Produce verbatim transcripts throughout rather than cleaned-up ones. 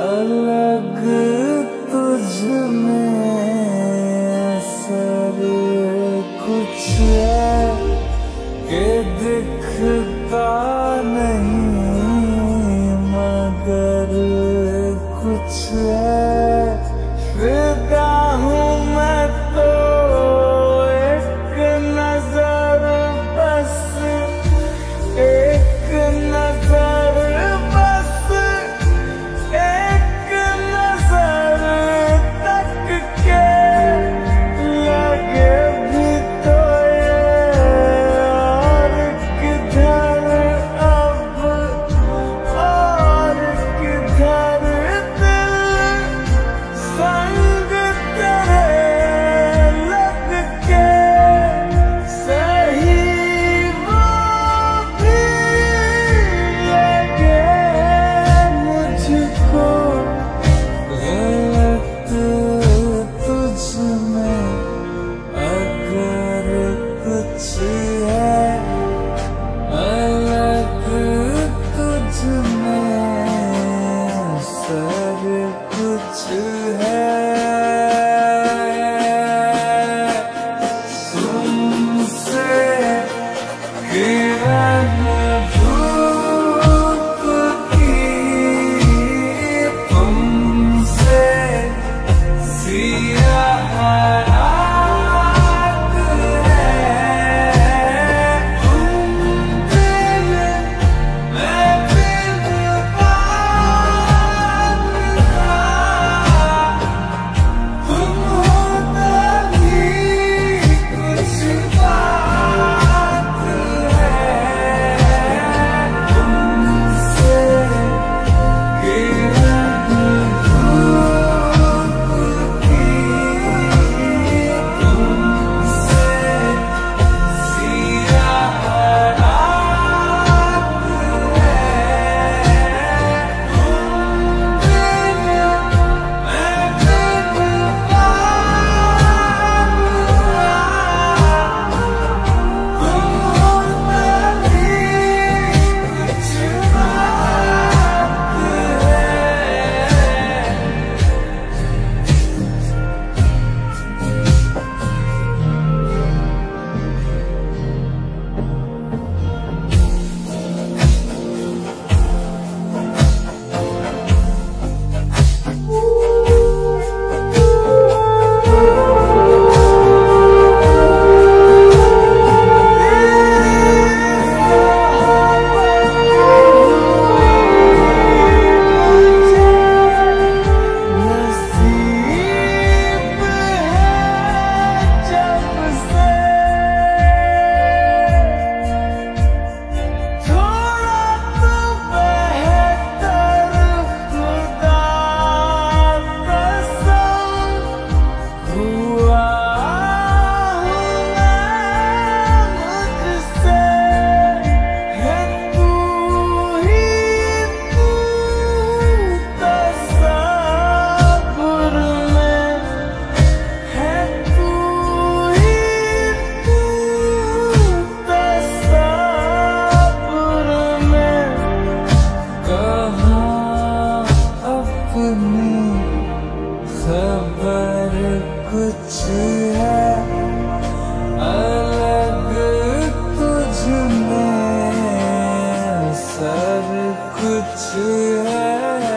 अलग तुझ में असर कुछ है कि दिखता नहीं मगर कुछ है। फिदा हूँ मैं तो एक नजर बस, एक नजर बस, एक नजर तक के लगे भी तो ये और किधर अब और किधर दिल संग तेरे लग के सही वो भी लगे मुझको गलत तुझ में अगर कुछ है अलग तुझ में सर कुछ है। तुमसे किरण धूप की, तुमसे सियाह रात है। तुम बिन मैं बिन बात का, तुम हो तभी कुछ बात है। तुमसे किरण धूप की, तुमसे सियाह रात है। तुम बिन मैं बिन बात का, तुम हो तभी कुछ बात है। नसीब है जब से थोड़ा तो बेहतर खुदा कसम हुआ हूँ मैं मुझसे। है तू ही तू तसव्वुर में, है तू ही तू तसव्वुर में। कहाँ अपनी खबर कुछ है अलग तुझ में सर कुछ है।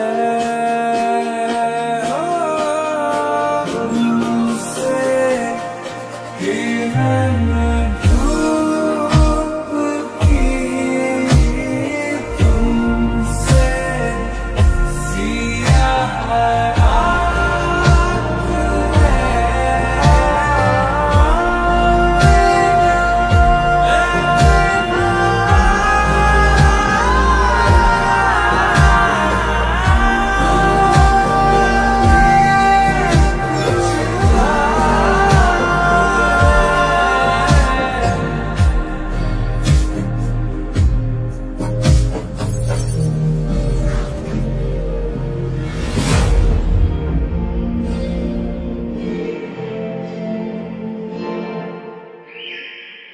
तुमसे किरण धूप की, तुमसे सियाह